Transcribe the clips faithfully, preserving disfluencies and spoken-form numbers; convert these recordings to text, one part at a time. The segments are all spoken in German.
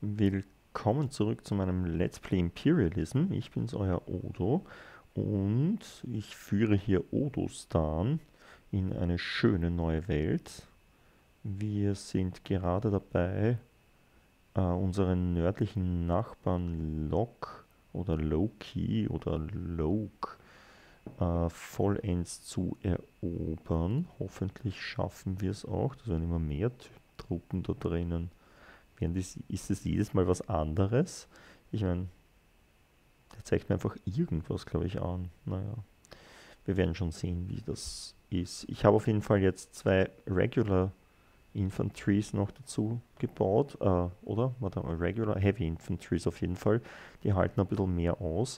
Willkommen zurück zu meinem Let's Play Imperialism. Ich bin's, euer Odo, und ich führe hier Odostan in eine schöne neue Welt. Wir sind gerade dabei, äh, unseren nördlichen Nachbarn Lok oder Loki oder Lok äh, vollends zu erobern. Hoffentlich schaffen wir es auch. Das werden immer mehr T- Truppen da drinnen. Während ist, ist es jedes Mal was anderes. Ich meine, der zeigt mir einfach irgendwas, glaube ich, an. Naja, wir werden schon sehen, wie das ist. Ich habe auf jeden Fall jetzt zwei Regular Infantries noch dazu gebaut. Äh, oder? Warte mal, Regular Heavy Infantries auf jeden Fall. Die halten ein bisschen mehr aus.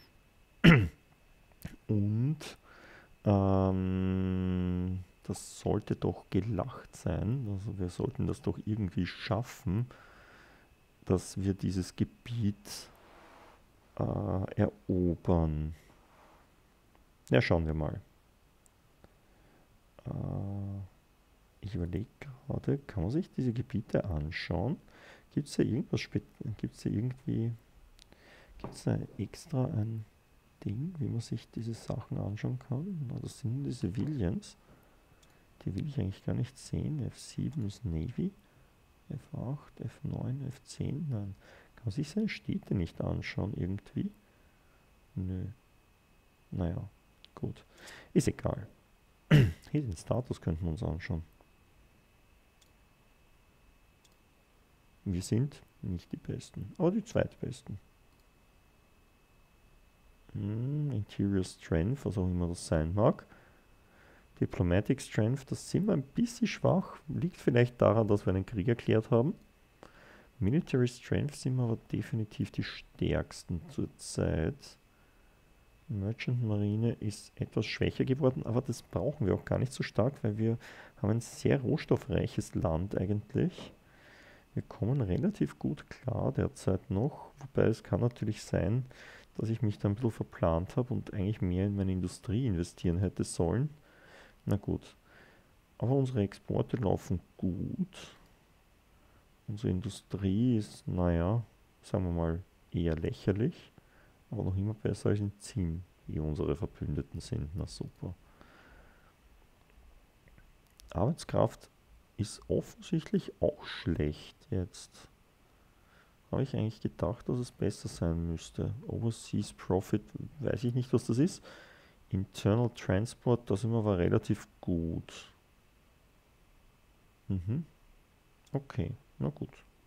Und ähm, das sollte doch gelacht sein. Also wir sollten das doch irgendwie schaffen, dass wir dieses Gebiet äh, erobern. Ja, schauen wir mal. Äh, ich überlege gerade, kann man sich diese Gebiete anschauen? Gibt es da irgendwas speziell? Gibt es da irgendwie, gibt es da extra ein Ding, wie man sich diese Sachen anschauen kann? Na, das sind diese Villains. Die will ich eigentlich gar nicht sehen. F sieben ist Navy. F acht, F neun, F zehn. Nein. Kann man sich seine Städte nicht anschauen irgendwie? Nö. Naja, gut. Ist egal. Hier den Status könnten wir uns anschauen. Wir sind nicht die Besten, aber die Zweitbesten. Hm, Interior Strength, was auch immer das sein mag. Diplomatic Strength, das sind wir ein bisschen schwach. Liegt vielleicht daran, dass wir einen Krieg erklärt haben. Military Strength sind wir aber definitiv die stärksten zurzeit. Merchant Marine ist etwas schwächer geworden, aber das brauchen wir auch gar nicht so stark, weil wir haben ein sehr rohstoffreiches Land eigentlich. Wir kommen relativ gut klar derzeit noch, wobei es kann natürlich sein, dass ich mich da ein bisschen verplant habe und eigentlich mehr in meine Industrie investieren hätte sollen. Na gut, aber unsere Exporte laufen gut. Unsere Industrie ist, naja, sagen wir mal, eher lächerlich, aber noch immer besser als in Zim, die unsere Verbündeten sind. Na super. Arbeitskraft ist offensichtlich auch schlecht jetzt. Habe ich eigentlich gedacht, dass es besser sein müsste. Overseas Profit, weiß ich nicht, was das ist. Internal Transport, da sind wir aber relativ gut. Mhm. Okay, na gut.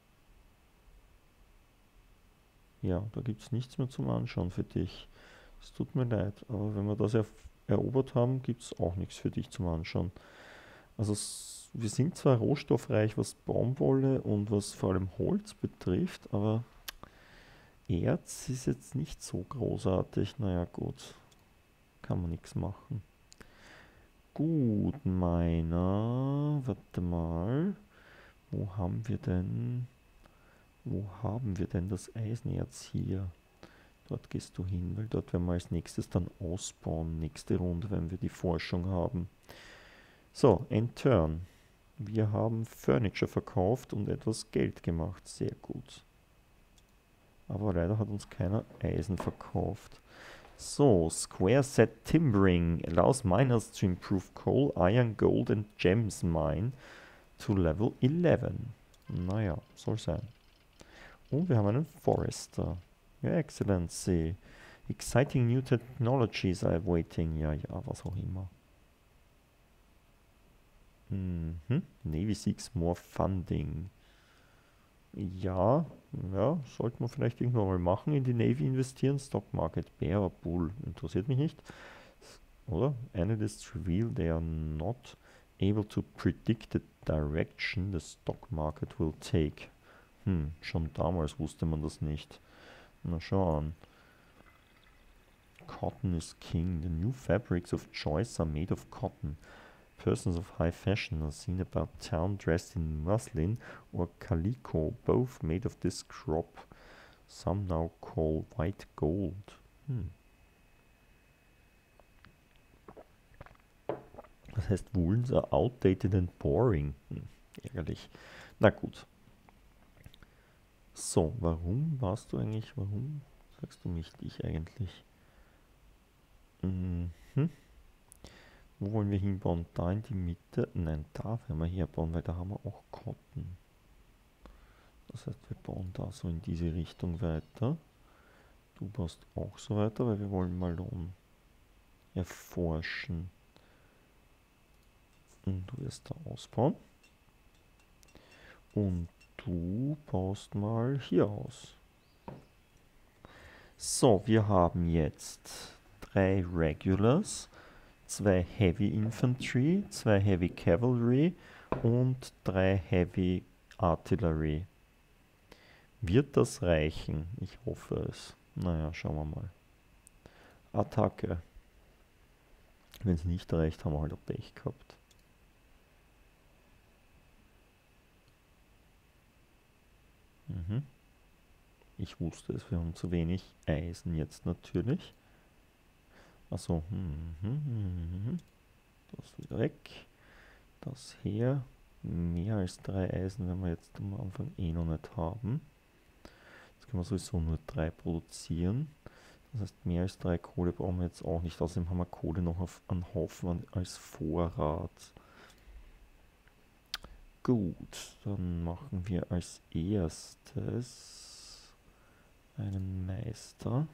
Ja, da gibt es nichts mehr zum Anschauen für dich. Es tut mir leid, aber wenn wir das er erobert haben, gibt es auch nichts für dich zum Anschauen. Also s- wir sind zwar rohstoffreich, was Baumwolle und was vor allem Holz betrifft, aber Erz ist jetzt nicht so großartig. Naja, gut, kann man nichts machen. Gut, meiner. Warte mal. Wo haben wir denn? Wo haben wir denn das Eisenerz hier? Dort gehst du hin, weil dort werden wir als nächstes dann ausbauen. Nächste Runde, wenn wir die Forschung haben. So, end turn. Wir haben Furniture verkauft und etwas Geld gemacht. Sehr gut. Aber leider hat uns keiner Eisen verkauft. So, Square Set Timbering allows miners to improve coal, iron, gold and gems mine to level eleven. Naja, soll sein. Und wir haben einen Forester. Your Excellency. Exciting new technologies are waiting. Ja, ja, was auch immer. Mhm. Navy seeks more funding. Ja, ja, sollte man vielleicht irgendwann mal machen, in die Navy investieren. Stock Market, Bear or Bull, interessiert mich nicht. Oder? Analysts reveal they are not able to predict the direction the stock market will take. Hm, schon damals wusste man das nicht. Na schau an. Cotton is king. The new fabrics of choice are made of cotton. Persons of high fashion are seen about town dressed in muslin or calico, both made of this crop. Some now call white gold. Hm. Das heißt, Woolens are outdated and boring. Hm, ärgerlich. Na gut. So, warum warst du eigentlich, warum sagst du mich dich eigentlich? Mhm. Wo wollen wir hinbauen? Da in die Mitte? Nein, da werden wir herbauen, weil da haben wir auch Cotton. Das heißt, wir bauen da so in diese Richtung weiter. Du baust auch so weiter, weil wir wollen Malone erforschen. Und du wirst da ausbauen. Und du baust mal hier aus. So, wir haben jetzt drei Regulars, zwei Heavy Infantry, zwei Heavy Cavalry und drei Heavy Artillery. Wird das reichen? Ich hoffe es. Naja, schauen wir mal. Attacke. Wenn es nicht reicht, haben wir halt auch Pech gehabt. Mhm. Ich wusste es, wir haben zu wenig Eisen jetzt natürlich. Achso, mhm. Das wieder weg. Das her. Mehr als drei Eisen werden wir jetzt am Anfang eh noch nicht haben. Jetzt können wir sowieso nur drei produzieren. Das heißt, mehr als drei Kohle brauchen wir jetzt auch nicht. Außerdem haben wir Kohle noch auf einen Haufen als Vorrat. Gut, dann machen wir als erstes einen Meister.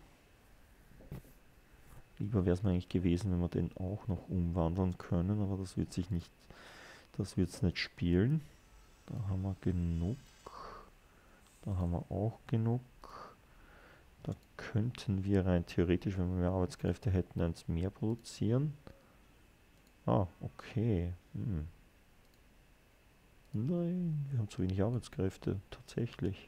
Lieber wäre es mir eigentlich gewesen, wenn wir den auch noch umwandeln können, aber das wird sich nicht, das wird es nicht spielen. Da haben wir genug. Da haben wir auch genug. Da könnten wir rein theoretisch, wenn wir mehr Arbeitskräfte hätten, eins mehr produzieren. Ah, okay. Hm. Nein, wir haben zu wenig Arbeitskräfte, tatsächlich.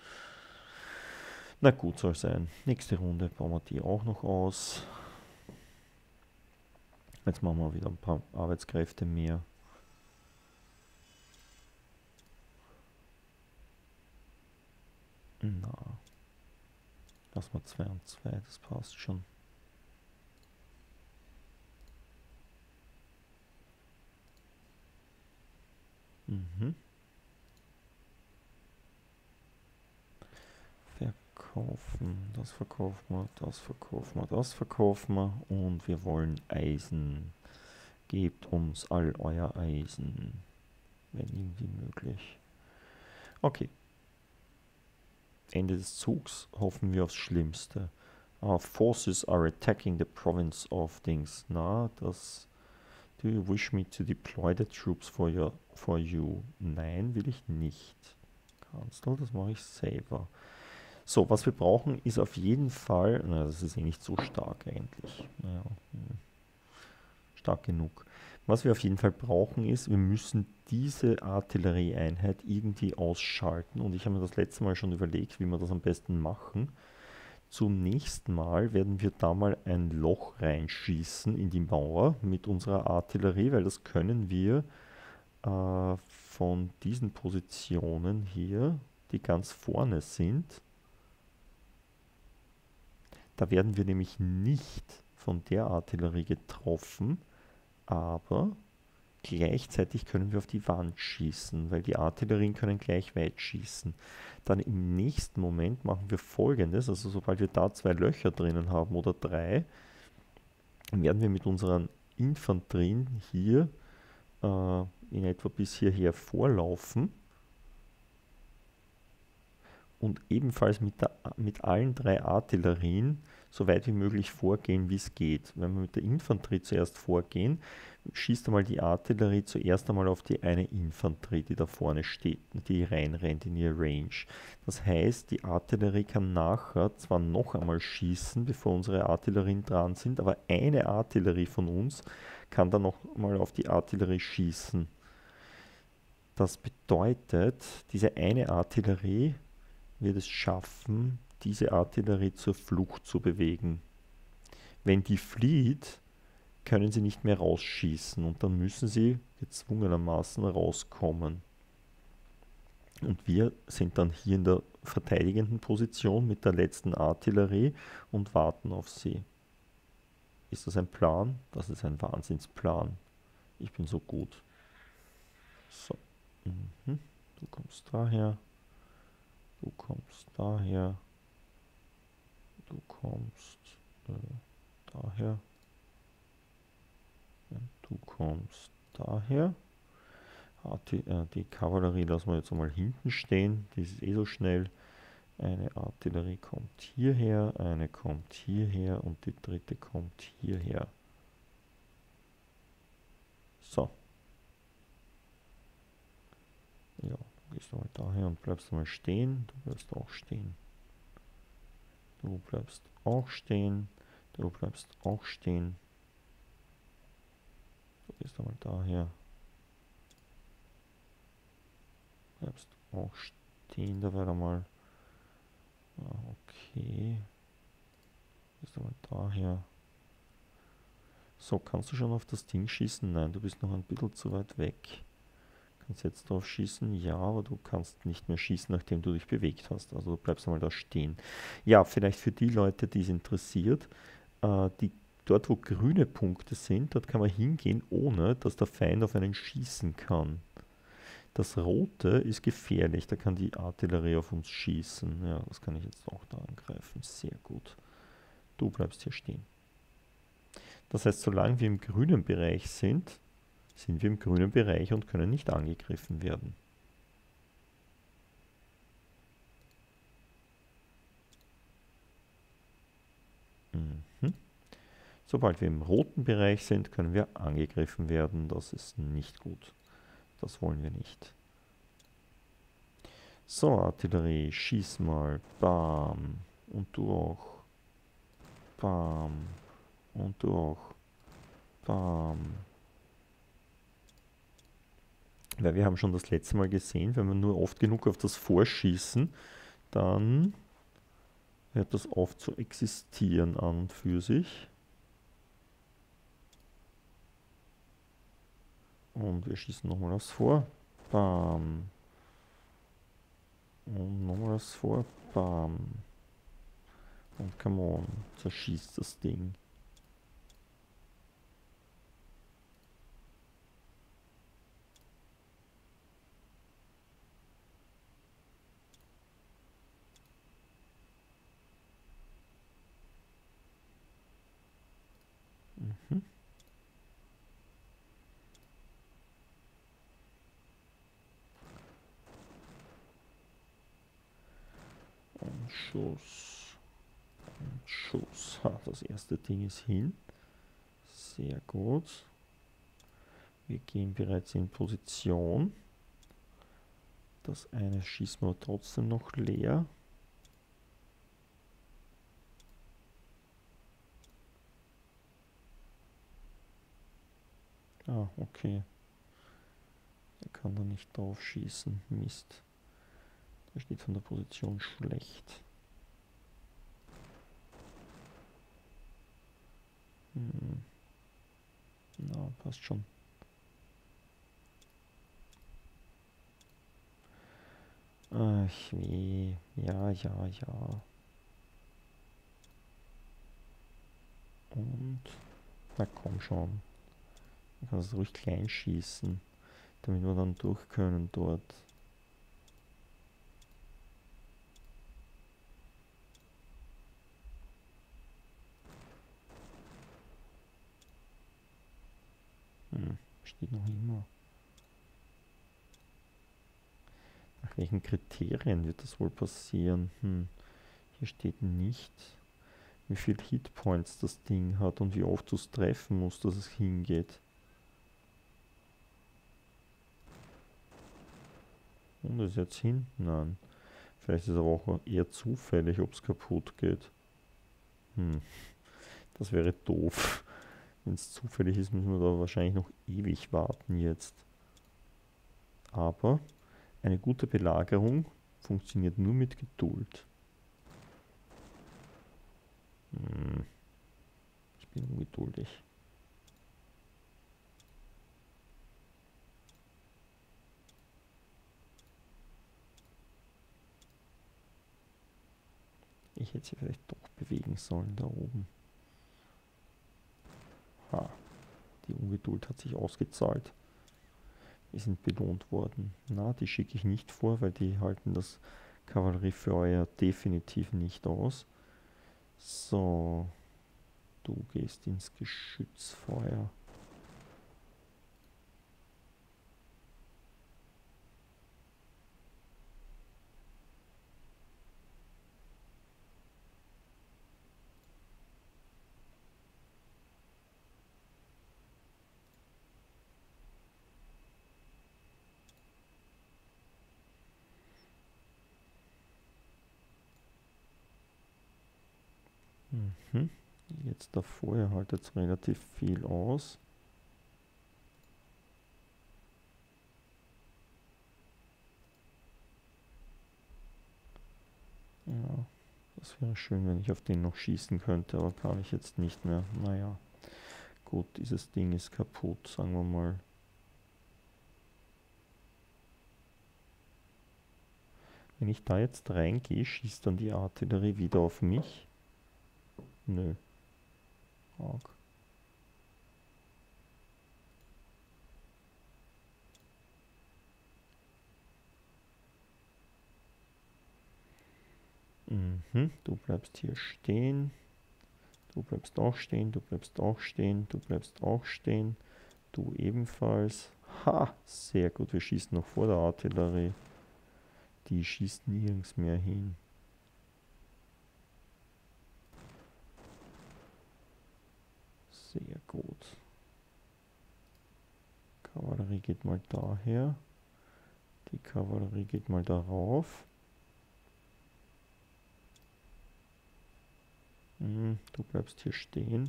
Na gut, soll sein. Nächste Runde bauen wir die auch noch aus. Jetzt machen wir wieder ein paar Arbeitskräfte mehr. Na. Lass mal zwei und zwei, das passt schon. Mhm. Verkaufen, das verkaufen wir, das verkaufen wir, das verkaufen wir und wir wollen Eisen. Gebt uns all euer Eisen, wenn irgendwie möglich. Okay. Ende des Zugs hoffen wir aufs Schlimmste. Our forces are attacking the province of Dings. Na, das... Do you wish me to deploy the troops for, your, for you? Nein, will ich nicht. Cancel, das mache ich selber. So, was wir brauchen, ist auf jeden Fall... Na, das ist eh nicht so stark eigentlich. Naja, hm. Stark genug. Was wir auf jeden Fall brauchen ist, wir müssen diese Artillerieeinheit irgendwie ausschalten. Und ich habe mir das letzte Mal schon überlegt, wie wir das am besten machen. Zum nächsten Mal werden wir da mal ein Loch reinschießen in die Mauer mit unserer Artillerie, weil das können wir äh, von diesen Positionen hier, die ganz vorne sind. Da werden wir nämlich nicht von der Artillerie getroffen, aber gleichzeitig können wir auf die Wand schießen, weil die Artillerien können gleich weit schießen. Dann im nächsten Moment machen wir Folgendes, also sobald wir da zwei Löcher drinnen haben oder drei, werden wir mit unseren Infanterien hier äh, in etwa bis hierher vorlaufen und ebenfalls mit, der, mit allen drei Artillerien so weit wie möglich vorgehen, wie es geht. Wenn wir mit der Infanterie zuerst vorgehen, schießt einmal die Artillerie zuerst einmal auf die eine Infanterie, die da vorne steht, die reinrennt in ihr Range. Das heißt, die Artillerie kann nachher zwar noch einmal schießen, bevor unsere Artillerien dran sind, aber eine Artillerie von uns kann dann noch mal auf die Artillerie schießen. Das bedeutet, diese eine Artillerie wird es schaffen, diese Artillerie zur Flucht zu bewegen. Wenn die flieht, können sie nicht mehr rausschießen und dann müssen sie gezwungenermaßen rauskommen. Und wir sind dann hier in der verteidigenden Position mit der letzten Artillerie und warten auf sie. Ist das ein Plan? Das ist ein Wahnsinnsplan. Ich bin so gut. So. Mhm. Du kommst daher. Du kommst daher. Du kommst äh, daher. Und du kommst daher. Die, äh, die Kavallerie lassen wir jetzt einmal hinten stehen. Die ist eh so schnell. Eine Artillerie kommt hierher, eine kommt hierher und die dritte kommt hierher. So. Ja, du gehst mal daher und bleibst mal stehen. Du bleibst auch stehen. Du bleibst auch stehen. Du bleibst auch stehen. Du gehst mal daher. Bleibst auch stehen. Da war mal. Okay. Gehst mal daher. So, kannst du schon auf das Ding schießen? Nein, du bist noch ein bisschen zu weit weg. Kannst jetzt drauf schießen? Ja, aber du kannst nicht mehr schießen, nachdem du dich bewegt hast. Also du bleibst einmal da stehen. Ja, vielleicht für die Leute, die es interessiert, äh, die, dort wo grüne Punkte sind, dort kann man hingehen, ohne dass der Feind auf einen schießen kann. Das rote ist gefährlich, da kann die Artillerie auf uns schießen. Ja, das kann ich jetzt auch da angreifen. Sehr gut. Du bleibst hier stehen. Das heißt, solange wir im grünen Bereich sind, sind wir im grünen Bereich und können nicht angegriffen werden. Mhm. Sobald wir im roten Bereich sind, können wir angegriffen werden. Das ist nicht gut. Das wollen wir nicht. So, Artillerie, schieß mal. Bam. Und du auch. Bam. Und du auch. Bam. Weil wir haben schon das letzte Mal gesehen, wenn wir nur oft genug auf das Vorschießen, dann hört das auf zu existieren an und für sich. Und wir schießen nochmal aufs Vor. Bam. Und nochmal aufs Vor. Bam. Und come on, zerschießt das Ding. Mhm. Und Schuss. Und Schuss. Ha, das erste Ding ist hin. Sehr gut. Wir gehen bereits in Position. Das eine schießen wir trotzdem noch leer. Ah, okay. Der kann da nicht drauf schießen. Mist. Der steht von der Position schlecht. Hm. Na, passt schon. Ach weh. Ja, ja, ja. Und... Na komm schon. Man kann es ruhig klein schießen, damit wir dann durch können dort. Hm, steht noch immer. Nach welchen Kriterien wird das wohl passieren? Hm, hier steht nicht, wie viel Hitpoints das Ding hat und wie oft du es treffen musst, dass es hingeht. Und ist jetzt hin? Nein. Vielleicht ist es aber auch eher zufällig, ob es kaputt geht. Hm, das wäre doof. Wenn es zufällig ist, müssen wir da wahrscheinlich noch ewig warten jetzt. Aber eine gute Belagerung funktioniert nur mit Geduld. Hm. Ich bin ungeduldig. Ich hätte sie vielleicht doch bewegen sollen da oben. Ha, die Ungeduld hat sich ausgezahlt. Wir sind belohnt worden. Na, die schicke ich nicht vor, weil die halten das Kavalleriefeuer definitiv nicht aus. So, du gehst ins Geschützfeuer. Mhm. Jetzt der Feuer haltet jetzt relativ viel aus. Ja, das wäre schön, wenn ich auf den noch schießen könnte, aber kann ich jetzt nicht mehr. Naja, gut, dieses Ding ist kaputt, sagen wir mal. Wenn ich da jetzt reingehe, schießt dann die Artillerie wieder auf mich? Nö. Arg. Mhm, du bleibst hier stehen. Du bleibst auch stehen, du bleibst auch stehen, du bleibst auch stehen. Du ebenfalls. Ha, sehr gut, wir schießen noch vor der Artillerie. Die schießt nirgends mehr hin. Sehr gut. Kavallerie geht mal daher. Die Kavallerie geht mal darauf. Hm, du bleibst hier stehen.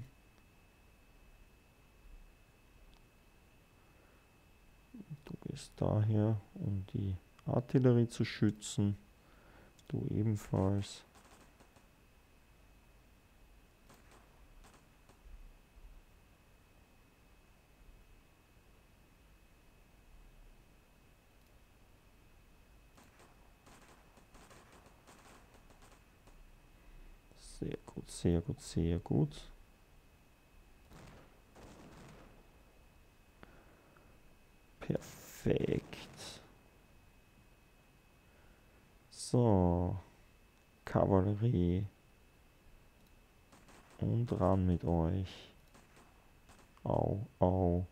Du gehst daher, um die Artillerie zu schützen. Du ebenfalls. Sehr gut, sehr gut, sehr gut. Perfekt. So. Kavallerie. Und ran mit euch. Au, au.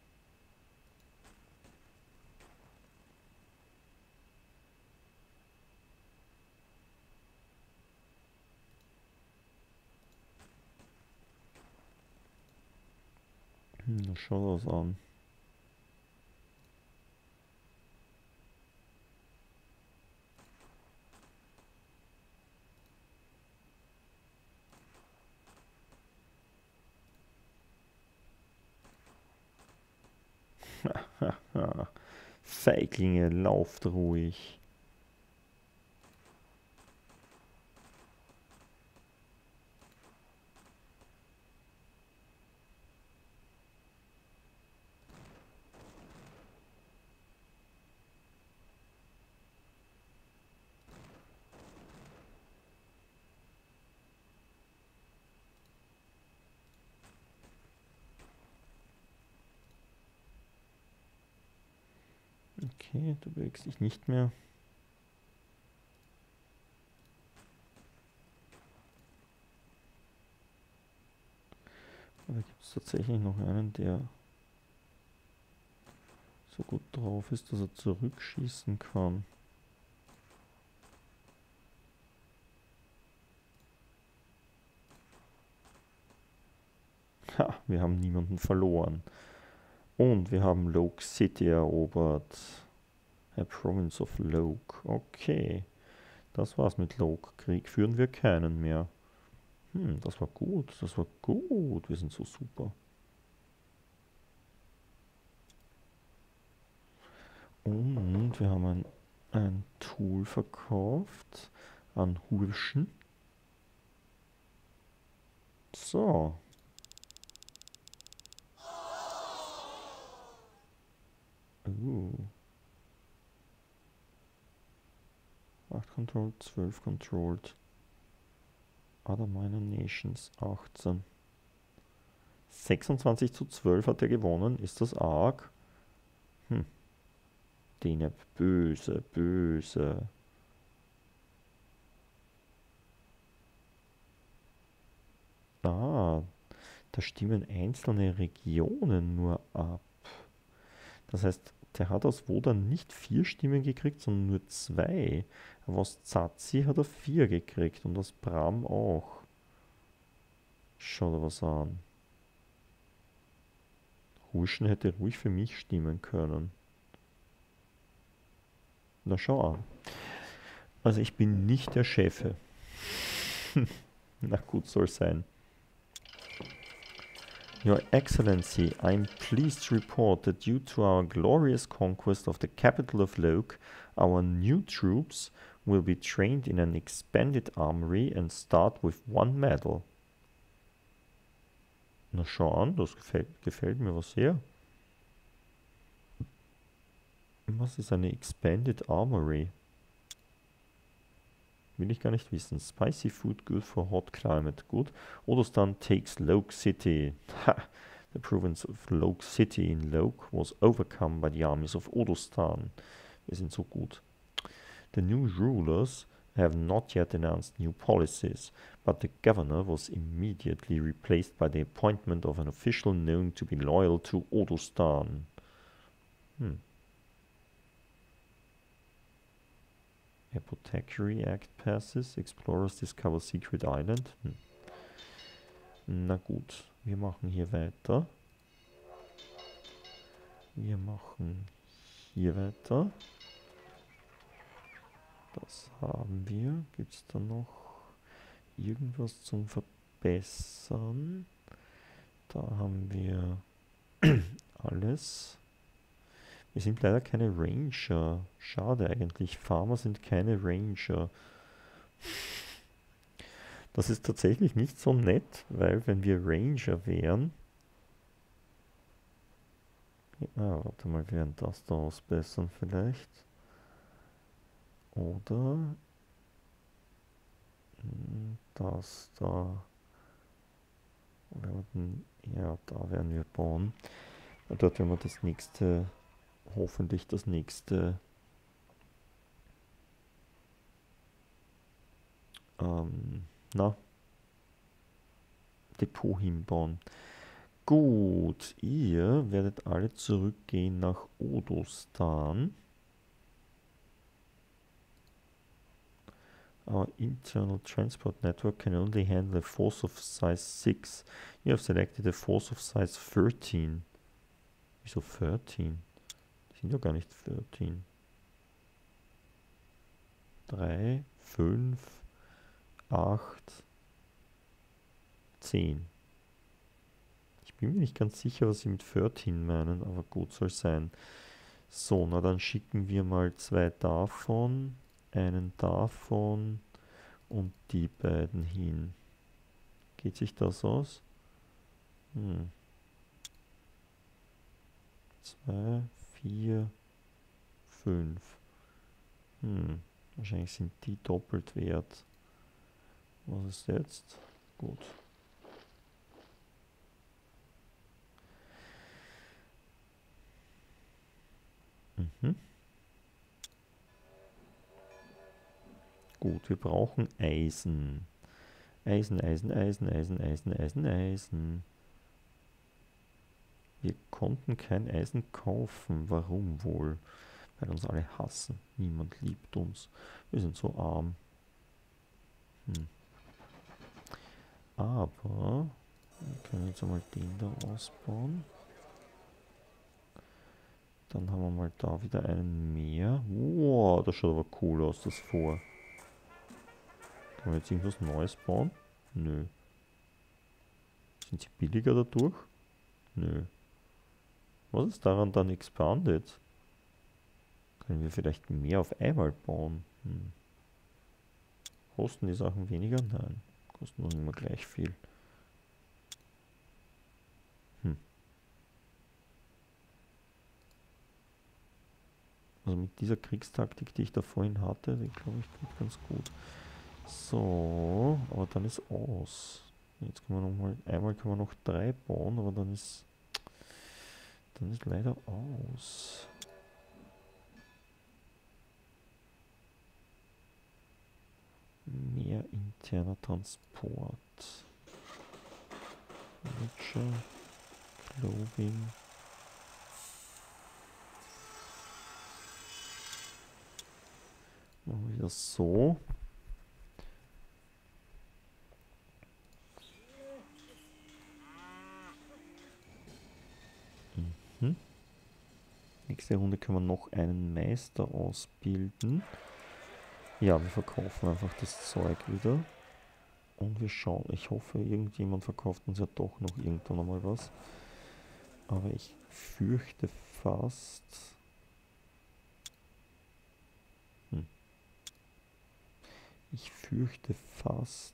Hm, schau das an. Feiglinge, lauft ruhig. Okay, du bewegst dich nicht mehr. Aber gibt es tatsächlich noch einen, der so gut drauf ist, dass er zurückschießen kann? Ha, wir haben niemanden verloren. Und wir haben Loke City erobert. A Province of Loke. Okay. Das war's mit Loke. Krieg führen wir keinen mehr. Hm, das war gut. Das war gut. Wir sind so super. Und wir haben ein, ein Tool verkauft an Hurschen. So. Uh. acht controlled, zwölf controlled. Other Minor Nations, achtzehn. sechsundzwanzig zu zwölf hat er gewonnen. Ist das arg? Hm. Den böse, böse. da, da stimmen einzelne Regionen nur ab. Das heißt, der hat aus Wodan nicht vier Stimmen gekriegt, sondern nur zwei. Aber aus Zazi hat er vier gekriegt und aus Bram auch. Schau dir was an. Huschen hätte ruhig für mich stimmen können. Na schau an. Also ich bin nicht der Chefe. Na gut, soll sein. Your Excellency, I am pleased to report that due to our glorious conquest of the capital of Loke, our new troops will be trained in an expanded armory and start with one medal. Na schau an, das gefällt, gefällt mir was sehr. Was ist eine expanded armory? Will ich gar nicht wissen. Spicy food good for hot climate. Gut. Odostan takes Loke City. Ha! The province of Loke City in Loke was overcome by the armies of Odostan. Wir sind so gut. The new rulers have not yet announced new policies, but the governor was immediately replaced by the appointment of an official known to be loyal to Odostan. Hm. Apothecary Act passes. Explorers discover Secret Island. Hm. Na gut, wir machen hier weiter. Wir machen hier weiter. Das haben wir. Gibt es da noch irgendwas zum Verbessern? Da haben wir alles. Wir sind leider keine Ranger. Schade eigentlich. Farmer sind keine Ranger. Das ist tatsächlich nicht so nett, weil wenn wir Ranger wären... Ah, warte mal, wir werden das da ausbessern vielleicht. Oder das da. Ja, da werden wir bauen. Dort werden wir das nächste, hoffentlich das nächste ähm, na, Depot hinbauen. Gut, ihr werdet alle zurückgehen nach Odostan. Our internal transport network can only handle a force of size six. You have selected a force of size thirteen. Wieso thirteen? Die sind ja gar nicht thirteen. drei, fünf, acht, zehn. Ich bin mir nicht ganz sicher, was sie mit thirteen meinen, aber gut soll sein. So, na dann schicken wir mal zwei davon, einen davon und die beiden hin. Geht sich das aus? Hm. zwei, vier, fünf. Hm. Wahrscheinlich sind die doppelt wert. Was ist jetzt? Gut. Mhm. Gut, wir brauchen Eisen. Eisen, Eisen, Eisen, Eisen, Eisen, Eisen, Eisen. Wir konnten kein Eisen kaufen. Warum wohl? Weil uns alle hassen. Niemand liebt uns. Wir sind so arm. Hm. Aber wir können jetzt einmal den da ausbauen. Dann haben wir mal da wieder einen mehr. Wow, das schaut aber cool aus, das Vor. Können wir jetzt irgendwas Neues bauen? Nö. Sind sie billiger dadurch? Nö. Was ist daran dann expanded? Können wir vielleicht mehr auf einmal bauen? Hm. Kosten die Sachen weniger? Nein. Kosten noch immer gleich viel. Hm. Also mit dieser Kriegstaktik, die ich da vorhin hatte, die glaube ich geht ganz gut. So, aber dann ist aus. Jetzt können wir noch mal, einmal können wir noch drei bauen, aber dann ist, dann ist leider aus. Mehr interner Transport. Nature, Clothing. Machen wir das so. Mhm. Nächste Runde können wir noch einen Meister ausbilden. Ja, wir verkaufen einfach das Zeug wieder. Und wir schauen. Ich hoffe, irgendjemand verkauft uns ja doch noch irgendwann einmal was. Aber ich fürchte fast... Hm. Ich fürchte fast...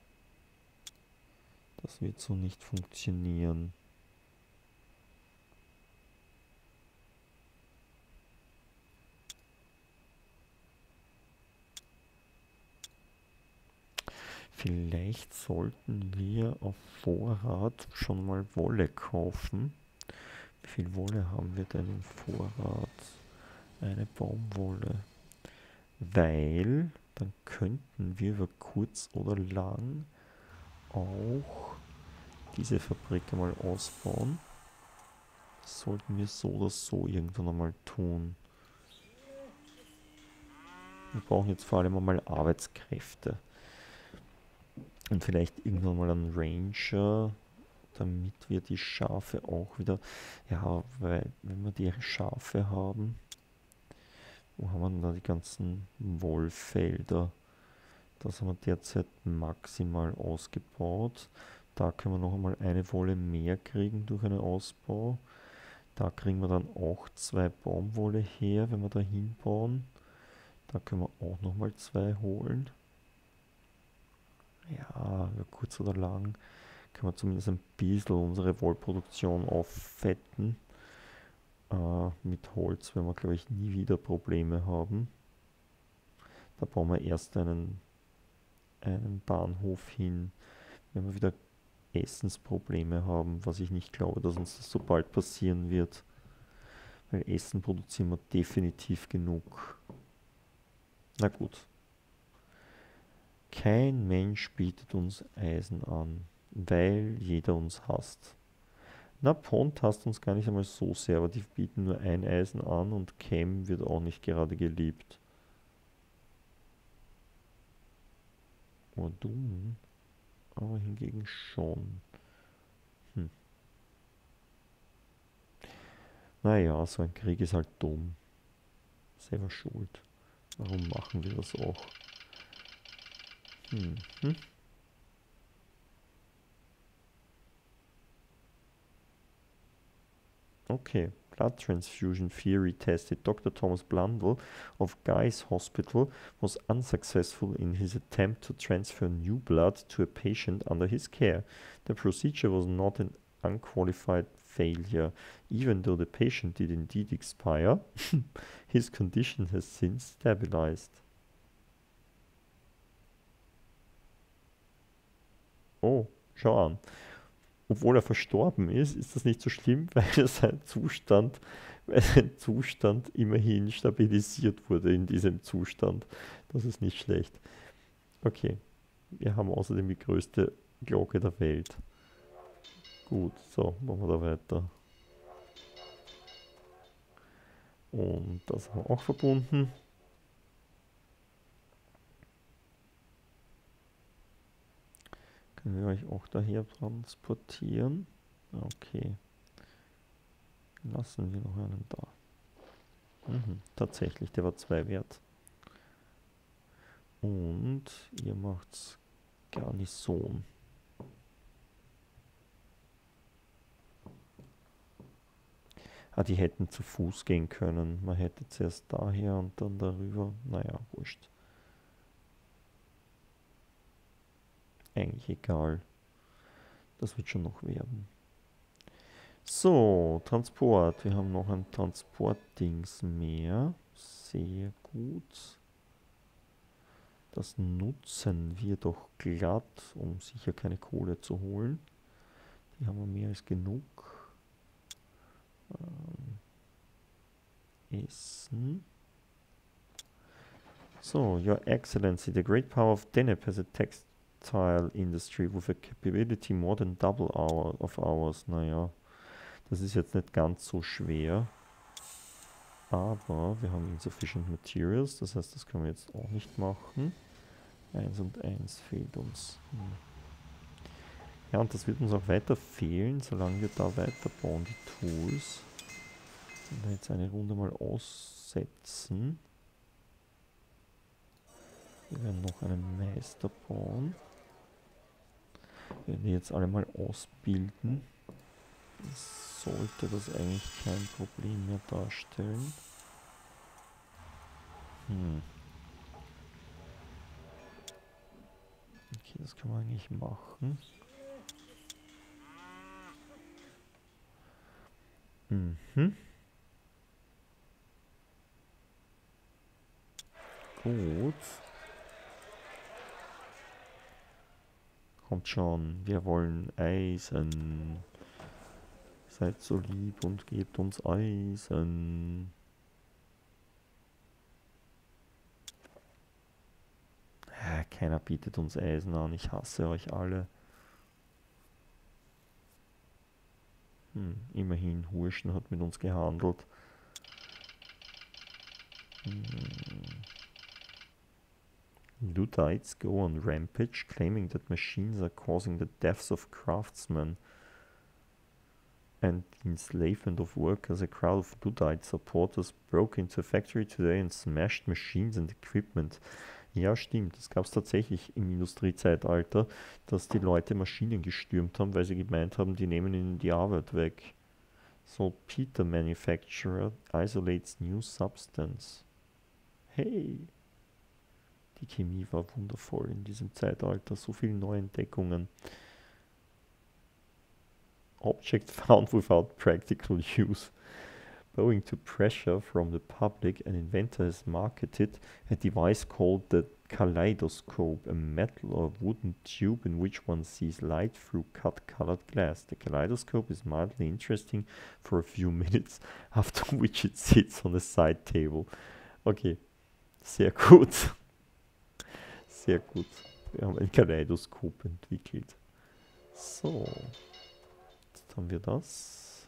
Das wird so nicht funktionieren. Vielleicht sollten wir auf Vorrat schon mal Wolle kaufen. Wie viel Wolle haben wir denn im Vorrat? Eine Baumwolle. Weil dann könnten wir über kurz oder lang auch diese Fabrik einmal ausbauen. Das sollten wir so oder so irgendwann einmal tun. Wir brauchen jetzt vor allem einmal Arbeitskräfte. Und vielleicht irgendwann mal einen Ranger, damit wir die Schafe auch wieder... Ja, weil wenn wir die Schafe haben... Wo haben wir denn da die ganzen Wollfelder? Das haben wir derzeit maximal ausgebaut. Da können wir noch einmal eine Wolle mehr kriegen durch einen Ausbau. Da kriegen wir dann auch zwei Baumwolle her, wenn wir da hinbauen. Da können wir auch nochmal zwei holen. Ja, über kurz oder lang können wir zumindest ein bisschen unsere Wollproduktion auffetten. Äh, mit Holz werden wir, glaube ich, nie wieder Probleme haben. Da bauen wir erst einen, einen Bahnhof hin, wenn wir wieder Essensprobleme haben, was ich nicht glaube, dass uns das so bald passieren wird. Weil Essen produzieren wir definitiv genug. Na gut. Kein Mensch bietet uns Eisen an, weil jeder uns hasst. Na, Pont hasst uns gar nicht einmal so sehr, aber die bieten nur ein Eisen an und Chem wird auch nicht gerade geliebt. Ordun, aber hingegen schon. Hm. Naja, so ein Krieg ist halt dumm. Selber schuld. Warum machen wir das auch? Hm. Hm. Okay, blood transfusion theory tested. Doctor Thomas Blundell of Guy's Hospital was unsuccessful in his attempt to transfer new blood to a patient under his care. The procedure was not an unqualified failure, even though the patient did indeed expire. His condition has since stabilized. Oh, schau an. Obwohl er verstorben ist, ist das nicht so schlimm, weil sein Zustand, weil sein Zustand immerhin stabilisiert wurde in diesem Zustand. Das ist nicht schlecht. Okay, wir haben außerdem die größte Glocke der Welt. Gut, so, machen wir da weiter. Und das haben wir auch verbunden. Können wir euch auch daher transportieren? Okay. Lassen wir noch einen da. Mhm, tatsächlich, der war zwei wert. Und ihr macht's Garnison. Ah, die hätten zu Fuß gehen können. Man hätte zuerst daher und dann darüber. Naja, wurscht. Eigentlich egal. Das wird schon noch werden. So, Transport. Wir haben noch ein Transportdings mehr. Sehr gut. Das nutzen wir doch glatt, um sicher keine Kohle zu holen. Die haben wir mehr als genug. Ähm, Essen. So, Your Excellency, the great power of Deneb has a text tile industry with a capability more than double our of ours. Naja, das ist jetzt nicht ganz so schwer. Aber wir haben insufficient materials, das heißt, das können wir jetzt auch nicht machen. eins und eins fehlt uns. Hm. Ja, und das wird uns auch weiter fehlen, solange wir da weiterbauen, die Tools. Und da jetzt eine Runde mal aussetzen. Wir werden noch einen Meister bauen. Wir werden die jetzt alle mal ausbilden. Das sollte das eigentlich kein Problem mehr darstellen. Hm. Okay, das kann man eigentlich machen. Mhm. Gut. Kommt schon, wir wollen Eisen. Seid so lieb und gebt uns Eisen. Äh, keiner bietet uns Eisen an, ich hasse euch alle. Hm, immerhin, Hurschen hat mit uns gehandelt. Hm. Luddites go on rampage, claiming that machines are causing the deaths of craftsmen and the enslavement of workers. A crowd of Luddite supporters broke into a factory today and smashed machines and equipment. Ja, stimmt. Das gab es tatsächlich im Industriezeitalter, dass die Leute Maschinen gestürmt haben, weil sie gemeint haben, die nehmen ihnen die Arbeit weg. So, Peter Manufacturer isolates new substance. Hey! Die Chemie war wundervoll in diesem Zeitalter. So viele Neuentdeckungen. Object found without practical use. Owing to pressure from the public, an inventor has marketed a device called the kaleidoscope, a metal or wooden tube in which one sees light through cut-colored glass. The kaleidoscope is mildly interesting for a few minutes, after which it sits on a side table. Okay, sehr gut. Sehr gut. Wir haben ein Kaleidoskop entwickelt. So, jetzt haben wir das.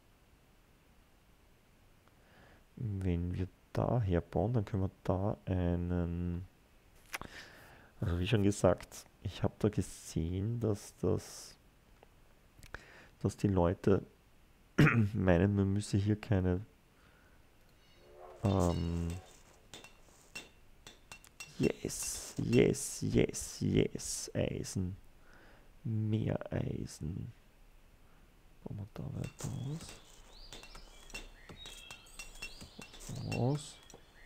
Wenn wir daher bauen, dann können wir da einen, also wie schon gesagt, ich habe da gesehen, dass das, dass die Leute meinen, man müsse hier keine ähm, yes, yes, yes, yes, Eisen, mehr Eisen. Bauen wir da weiter aus. Aus.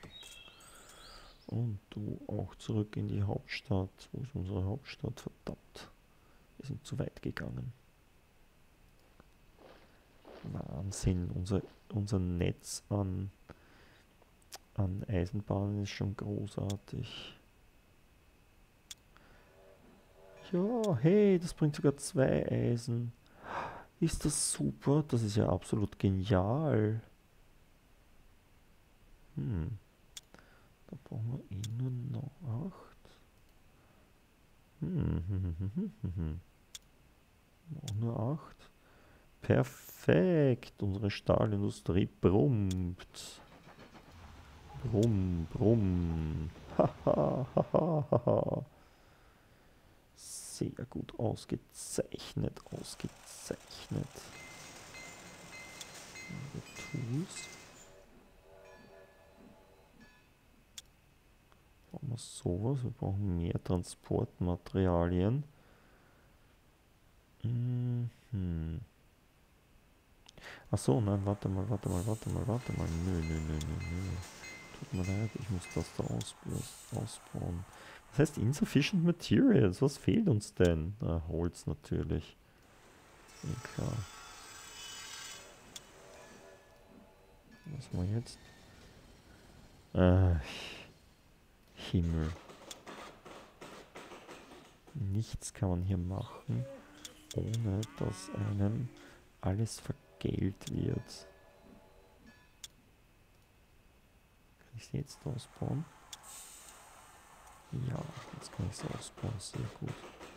Und du auch zurück in die Hauptstadt. Wo ist unsere Hauptstadt? Verdammt. Wir sind zu weit gegangen. Wahnsinn. Unser, unser Netz an, an Eisenbahnen ist schon großartig. Ja, hey, das bringt sogar zwei Eisen. Ist das super? Das ist ja absolut genial. Hm. Da brauchen wir eh nur noch acht. Hm, hm, hm, hm, hm, hm. Auch nur acht. Perfekt. Unsere Stahlindustrie brummt. Brumm, brumm. Haha, haha, haha. Sehr gut ausgezeichnet, ausgezeichnet. Tools. Brauchen wir sowas? Wir brauchen mehr Transportmaterialien. Mhm. Achso, nein, warte mal, warte mal, warte mal, warte mal. Nö, nö, nö, nö, nö. Tut mir leid, ich muss das da ausbauen. Das heißt insufficient materials. Was fehlt uns denn? Ah, Holz natürlich. Ja, klar. Was machen wir jetzt? Ah, Himmel. Nichts kann man hier machen, ohne dass einem alles vergällt wird. Kann ich sie jetzt ausbauen? Ja, jetzt kann ich sie ausbauen, sehr gut.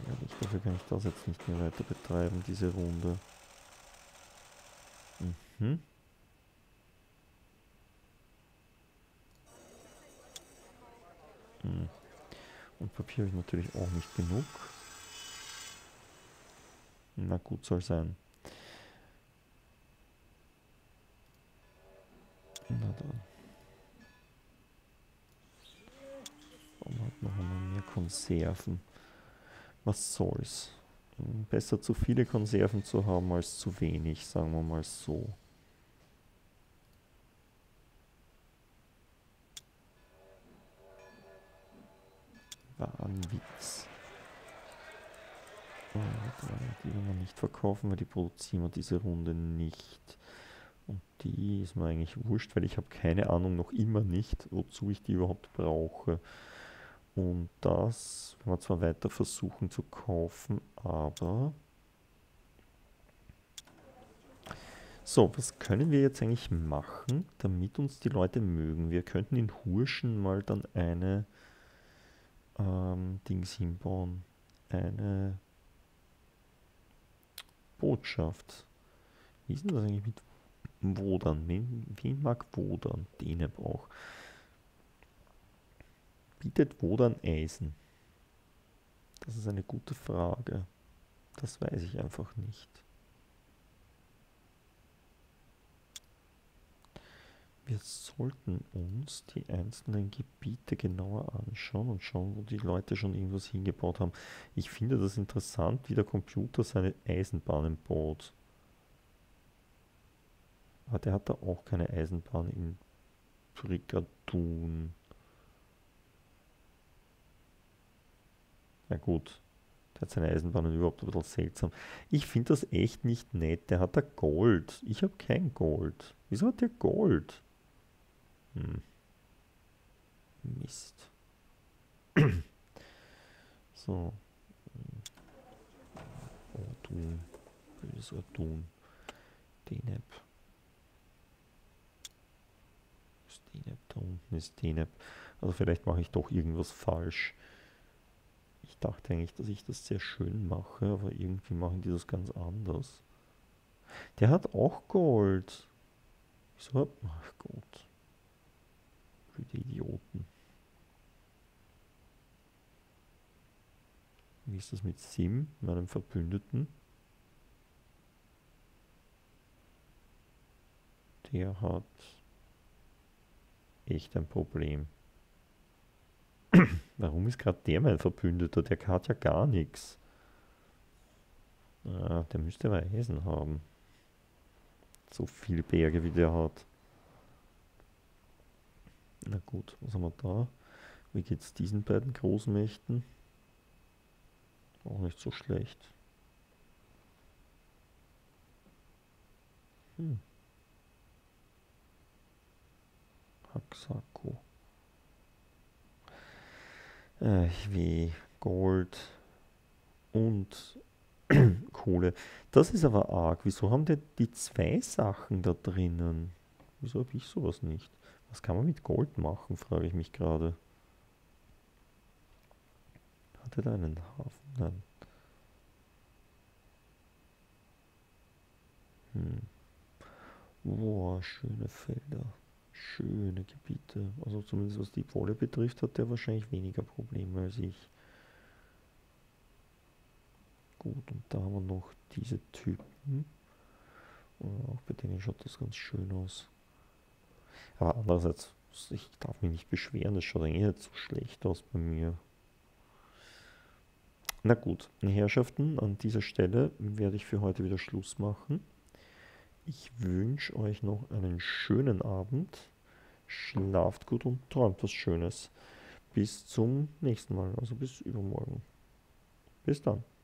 Ärgerlich, dafür kann ich das jetzt nicht mehr weiter betreiben, diese Runde. Mhm. Mhm. Und Papier habe ich natürlich auch nicht genug. Na gut, soll sein. Na dann. Warum hat noch einmal mehr Konserven? Was soll's? Besser zu viele Konserven zu haben als zu wenig, sagen wir mal so. War ein Witz. Oh, die will man nicht verkaufen, weil die produzieren wir diese Runde nicht. Und die ist mir eigentlich wurscht, weil ich habe keine Ahnung noch immer nicht, wozu ich die überhaupt brauche. Und das werden wir zwar weiter versuchen zu kaufen, aber... So, was können wir jetzt eigentlich machen, damit uns die Leute mögen? Wir könnten in Hurschen mal dann eine ähm, Dings hinbauen. Eine Botschaft. Wie ist denn das eigentlich mit Wodan? Wen, wen mag Wodan? Deneb auch. Bietet Wodan Eisen? Das ist eine gute Frage. Das weiß ich einfach nicht. Wir sollten uns die einzelnen Gebiete genauer anschauen und schauen, wo die Leute schon irgendwas hingebaut haben. Ich finde das interessant, wie der Computer seine Eisenbahnen baut. Aber der hat da auch keine Eisenbahn in Brigadun. Na gut, der hat seine Eisenbahnen überhaupt ein bisschen seltsam. Ich finde das echt nicht nett. Der hat da Gold. Ich habe kein Gold. Wieso hat der Gold? Hm. Mist. So. Ordun. Böses Ordun. Deneb. Ist Deneb da unten? Ist Deneb. Also vielleicht mache ich doch irgendwas falsch. Ich dachte eigentlich, dass ich das sehr schön mache, aber irgendwie machen die das ganz anders. Der hat auch Gold. Wieso? Ach Gott. Blöde Idioten. Wie ist das mit Sim, meinem Verbündeten? Der hat echt ein Problem. Warum ist gerade der mein Verbündeter? Der hat ja gar nichts. Ah, der müsste aber Eisen haben. So viele Berge wie der hat. Na gut, was haben wir da? Wie geht's diesen beiden Großmächten? Auch nicht so schlecht. Hm. Haxako. Äh, wie Gold und Kohle. Das ist aber arg. Wieso haben denn die zwei Sachen da drinnen? Wieso habe ich sowas nicht? Was kann man mit Gold machen, frage ich mich gerade. Hat er da einen Hafen? Nein. Hm. Boah, schöne Felder. Schöne Gebiete. Also zumindest was die Wolle betrifft, hat der wahrscheinlich weniger Probleme als ich. Gut, und da haben wir noch diese Typen. Oh, auch bei denen schaut das ganz schön aus. Aber andererseits, ich darf mich nicht beschweren, das schaut eigentlich nicht so schlecht aus bei mir. Na gut, Herrschaften, an dieser Stelle werde ich für heute wieder Schluss machen. Ich wünsche euch noch einen schönen Abend. Schlaft gut und träumt was Schönes. Bis zum nächsten Mal, also bis übermorgen. Bis dann.